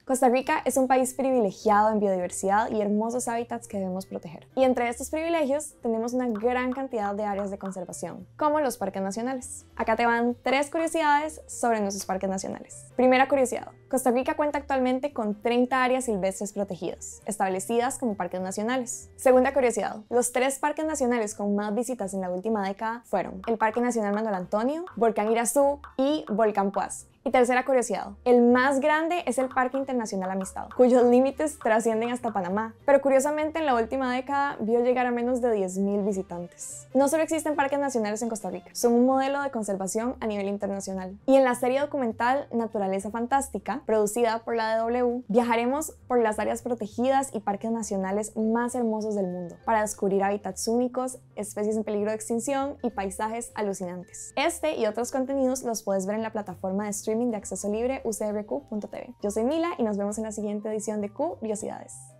Costa Rica es un país privilegiado en biodiversidad y hermosos hábitats que debemos proteger. Y entre estos privilegios tenemos una gran cantidad de áreas de conservación, como los parques nacionales. Acá te van 3 curiosidades sobre nuestros parques nacionales. Primera curiosidad. Costa Rica cuenta actualmente con 30 áreas silvestres protegidas, establecidas como parques nacionales. Segunda curiosidad. Los 3 parques nacionales con más visitas en la última década fueron el Parque Nacional Manuel Antonio, Volcán Irazú y Volcán Poás. Y tercera curiosidad, el más grande es el Parque Internacional Amistad, cuyos límites trascienden hasta Panamá, pero curiosamente en la última década vio llegar a menos de 10.000 visitantes. No solo existen parques nacionales en Costa Rica, son un modelo de conservación a nivel internacional. Y en la serie documental Naturaleza Fantástica, producida por la DW, viajaremos por las áreas protegidas y parques nacionales más hermosos del mundo, para descubrir hábitats únicos, especies en peligro de extinción y paisajes alucinantes. Este y otros contenidos los puedes ver en la plataforma de streaming de acceso libre ucrq.tv. Yo soy Mila y nos vemos en la siguiente edición de Curiosidades.